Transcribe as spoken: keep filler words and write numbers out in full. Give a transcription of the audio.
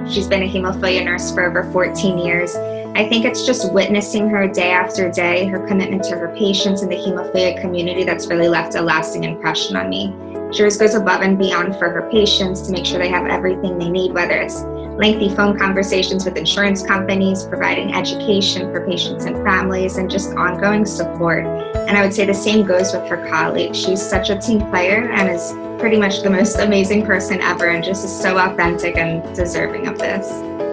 She's been a hemophilia nurse for over fourteen years. I think it's just witnessing her day after day, her commitment to her patients and the hemophilia community that's really left a lasting impression on me. She always goes above and beyond for her patients to make sure they have everything they need, whether it's lengthy phone conversations with insurance companies, providing education for patients and families, and just ongoing support. And I would say the same goes with her colleagues. She's such a team player and is pretty much the most amazing person ever, and just is so authentic and deserving of this.